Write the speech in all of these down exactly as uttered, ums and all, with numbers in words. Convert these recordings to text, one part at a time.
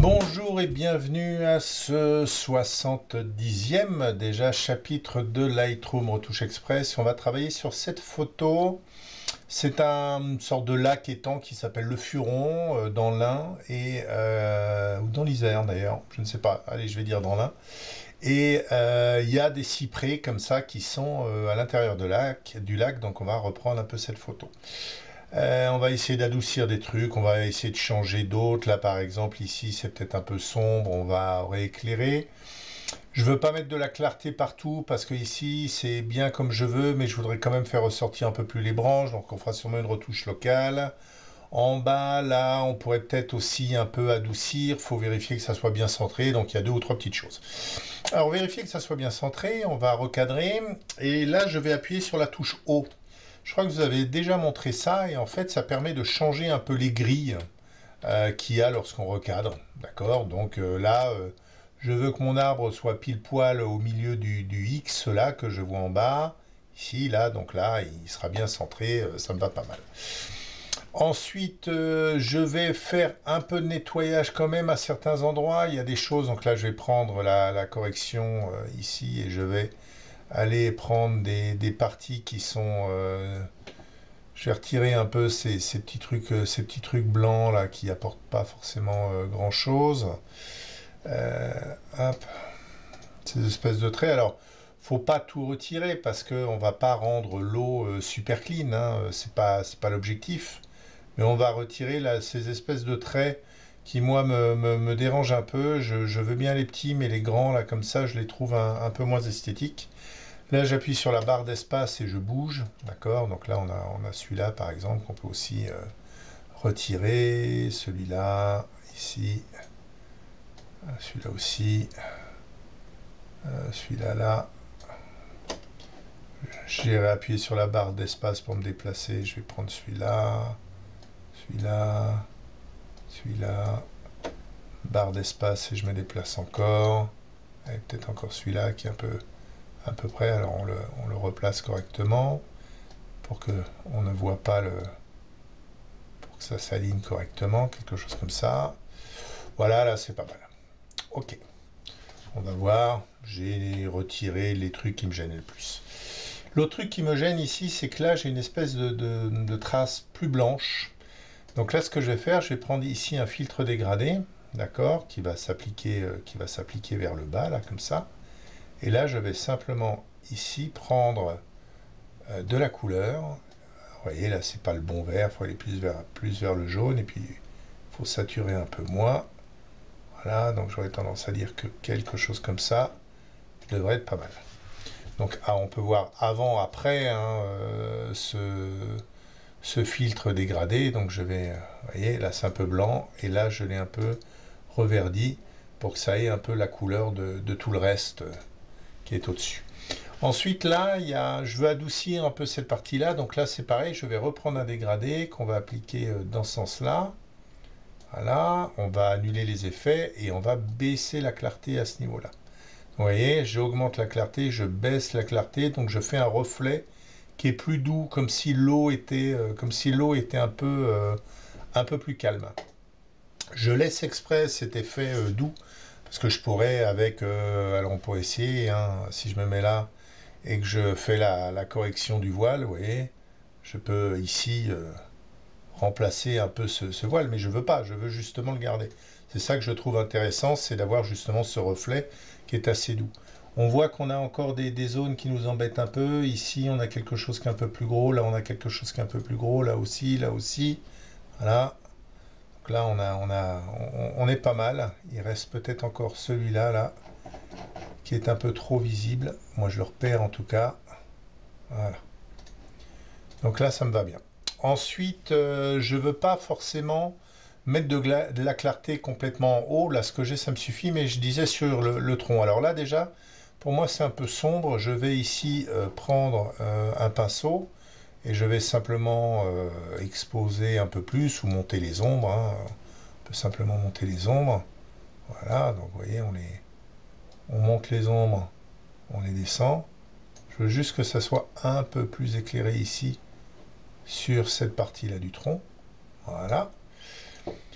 Bonjour et bienvenue à ce soixante-dixième déjà chapitre de Lightroom Retouche Express. On va travailler sur cette photo. C'est un, une sorte de lac étang qui s'appelle le Furon euh, dans l'Ain et euh, ou dans l'Isère d'ailleurs, je ne sais pas. Allez, je vais dire dans l'Ain. Et il euh, y a des cyprès comme ça qui sont euh, à l'intérieur de lac, du lac, donc on va reprendre un peu cette photo. Euh, on va essayer d'adoucir des trucs, on va essayer de changer d'autres. Là par exemple ici c'est peut-être un peu sombre, on va rééclairer. Je veux pas mettre de la clarté partout parce que ici c'est bien comme je veux, mais je voudrais quand même faire ressortir un peu plus les branches, donc on fera sûrement une retouche locale. En bas là on pourrait peut-être aussi un peu adoucir, faut vérifier que ça soit bien centré, donc il y a deux ou trois petites choses. Alors vérifier que ça soit bien centré, on va recadrer et là je vais appuyer sur la touche O. Je crois que vous avez déjà montré ça et en fait ça permet de changer un peu les grilles euh, qu'il y a lorsqu'on recadre. D'accord? Donc euh, là, euh, je veux que mon arbre soit pile poil au milieu du, du X là que je vois en bas. Ici, là, donc là, il sera bien centré, euh, ça me va pas mal. Ensuite, euh, je vais faire un peu de nettoyage quand même à certains endroits. Il y a des choses, donc là je vais prendre la, la correction euh, ici et je vais aller prendre des, des parties qui sont euh, je vais retirer un peu ces, ces petits trucs euh, ces petits trucs blancs là qui apportent pas forcément euh, grand chose. euh, hop, ces espèces de traits. Alors faut pas tout retirer parce que on va pas rendre l'eau euh, super clean, hein. c'est pas c'est pas l'objectif, mais on va retirer là, ces espèces de traits qui moi me, me, me dérangent un peu. Je, je veux bien les petits, mais les grands là comme ça je les trouve un, un peu moins esthétiques. Là, j'appuie sur la barre d'espace et je bouge, d'accord? Donc là, on a, on a celui-là, par exemple, qu'on peut aussi euh, retirer. Celui-là, ici. Celui-là aussi. Euh, celui-là, là. J'ai réappuyé sur la barre d'espace pour me déplacer. Je vais prendre celui-là. Celui-là. Celui-là. Barre d'espace et je me déplace encore. Et peut-être encore celui-là qui est un peu... à peu près, alors on le, on le replace correctement pour que on ne voit pas le pour que ça s'aligne correctement, quelque chose comme ça. Voilà, là c'est pas mal. Ok, on va voir. J'ai retiré les trucs qui me gênaient le plus. L'autre truc qui me gêne ici, c'est que là j'ai une espèce de, de, de trace plus blanche. Donc là ce que je vais faire, je vais prendre ici un filtre dégradé, d'accord, qui va s'appliquer euh, qui va s'appliquer vers le bas là comme ça. Et là, je vais simplement ici prendre euh, de la couleur. Vous voyez, là, c'est pas le bon vert, il faut aller plus vers, plus vers le jaune. Et puis, il faut saturer un peu moins. Voilà, donc j'aurais tendance à dire que quelque chose comme ça devrait être pas mal. Donc, ah, on peut voir avant, après, hein, euh, ce, ce filtre dégradé. Donc, je vais, vous voyez, là, c'est un peu blanc. Et là, je l'ai un peu reverdi pour que ça ait un peu la couleur de, de tout le reste qui est au-dessus. Ensuite là, il y a, je veux adoucir un peu cette partie-là, donc là c'est pareil, je vais reprendre un dégradé qu'on va appliquer dans ce sens-là. Voilà, on va annuler les effets et on va baisser la clarté à ce niveau-là. Vous voyez, j'augmente la clarté, je baisse la clarté, donc je fais un reflet qui est plus doux, comme si l'eau était, euh, comme si l'eau était un peu, euh, un peu plus calme. Je laisse exprès cet effet euh, doux. Parce que je pourrais avec, euh, alors on pourrait essayer, hein, si je me mets là et que je fais la, la correction du voile, vous voyez, je peux ici euh, remplacer un peu ce, ce voile, mais je veux pas, je veux justement le garder. C'est ça que je trouve intéressant, c'est d'avoir justement ce reflet qui est assez doux. On voit qu'on a encore des, des zones qui nous embêtent un peu. Ici, on a quelque chose qui est un peu plus gros, là on a quelque chose qui est un peu plus gros, là aussi, là aussi. Voilà. Donc là, on, a, on, a, on, on est pas mal. Il reste peut-être encore celui-là, là, qui est un peu trop visible. Moi, je le repère en tout cas. Voilà. Donc là, ça me va bien. Ensuite, euh, je ne veux pas forcément mettre de, de la clarté complètement en haut. Là, ce que j'ai, ça me suffit, mais je disais sur le, le tronc. Alors là, déjà, pour moi, c'est un peu sombre. Je vais ici euh, prendre euh, un pinceau. Et je vais simplement euh, exposer un peu plus ou monter les ombres. Hein. On peut simplement monter les ombres. Voilà, donc vous voyez, on, les, on monte les ombres, on les descend. Je veux juste que ça soit un peu plus éclairé ici sur cette partie-là du tronc. Voilà.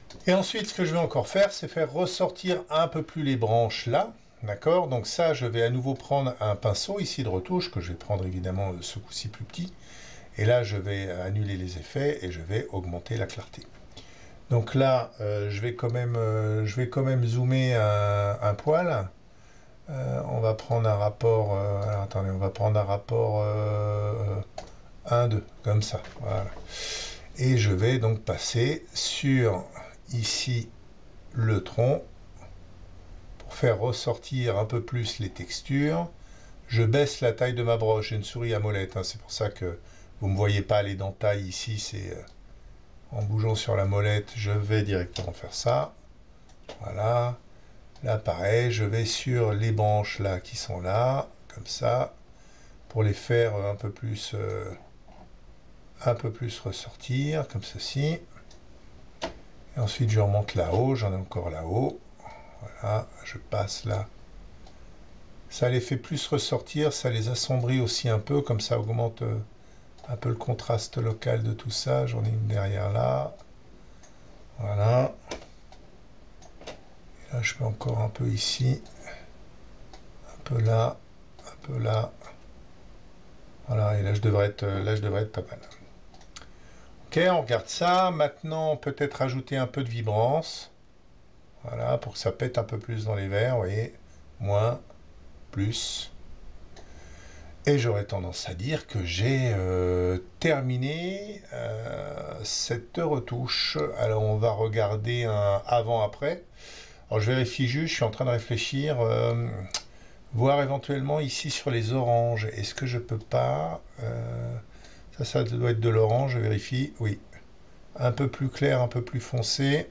Et ensuite, ce que je vais encore faire, c'est faire ressortir un peu plus les branches là. D'accord? Donc ça, je vais à nouveau prendre un pinceau ici de retouche, que je vais prendre évidemment ce coup-ci plus petit. Et là, je vais annuler les effets et je vais augmenter la clarté. Donc là, euh, je, vais quand même, euh, je vais quand même zoomer un, un poil. Euh, on va prendre un rapport... Euh, alors attendez, on va prendre un rapport euh, un, deux, comme ça. Voilà. Et je vais donc passer sur, ici, le tronc, pour faire ressortir un peu plus les textures. Je baisse la taille de ma broche, j'ai une souris à molette, hein, c'est pour ça que vous ne me voyez pas aller dans taille ici, c'est euh, en bougeant sur la molette, je vais directement faire ça. Voilà. Là pareil, je vais sur les branches là qui sont là, comme ça, pour les faire un peu plus, euh, un peu plus ressortir, comme ceci. Et ensuite je remonte là-haut, j'en ai encore là-haut. Voilà, je passe là. Ça les fait plus ressortir, ça les assombrit aussi un peu, comme ça augmente euh, un peu le contraste local de tout ça. J'en ai une derrière là. Voilà. Et là, je fais encore un peu ici. Un peu là. Un peu là. Voilà, et là, je devrais être, là, je devrais être pas mal. Ok, on regarde ça. Maintenant, peut-être ajouter un peu de vibrance. Voilà, pour que ça pète un peu plus dans les verres, vous voyez. Moins. Plus. Et j'aurais tendance à dire que j'ai euh, terminé euh, cette retouche. Alors on va regarder un avant-après. Alors je vérifie juste, je suis en train de réfléchir, euh, voir éventuellement ici sur les oranges. Est-ce que je peux pas euh, ça, ça doit être de l'orange, je vérifie. Oui. Un peu plus clair, un peu plus foncé.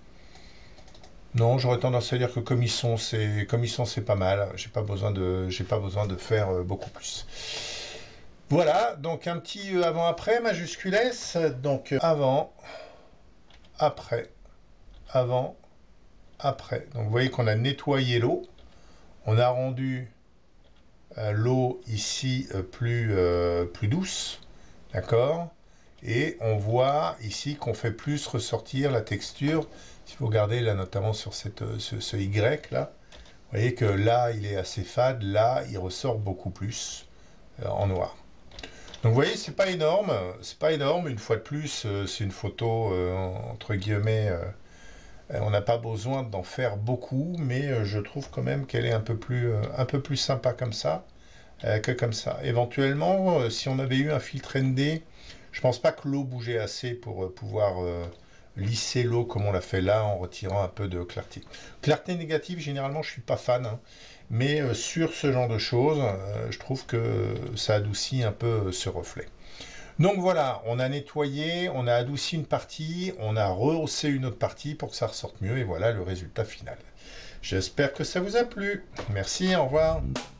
Non, j'aurais tendance à dire que comme ils sont, c'est comme ils sont, c'est pas mal. J'ai pas besoin de, j'ai pas besoin de faire euh, beaucoup plus. Voilà, donc un petit euh, avant-après majuscule S. Donc euh, avant, après, avant, après. Donc vous voyez qu'on a nettoyé l'eau, on a rendu euh, l'eau ici euh, plus euh, plus douce, d'accord. Et on voit ici qu'on fait plus ressortir la texture. Si vous regardez là, notamment sur cette, ce, ce Y là, vous voyez que là, il est assez fade. Là, il ressort beaucoup plus euh, en noir. Donc vous voyez, c'est pas énorme. C'est pas énorme. Une fois de plus, euh, c'est une photo, euh, entre guillemets, euh, on n'a pas besoin d'en faire beaucoup, mais euh, je trouve quand même qu'elle est un peu plus, euh, un peu plus sympa comme ça euh, que comme ça. Éventuellement, euh, si on avait eu un filtre N D, je pense pas que l'eau bougeait assez pour euh, pouvoir euh, lisser l'eau comme on l'a fait là en retirant un peu de clarté. Clarté négative, généralement, je suis pas fan, hein, mais euh, sur ce genre de choses, euh, je trouve que ça adoucit un peu euh, ce reflet. Donc voilà, on a nettoyé, on a adouci une partie, on a rehaussé une autre partie pour que ça ressorte mieux, et voilà le résultat final. J'espère que ça vous a plu. Merci, au revoir.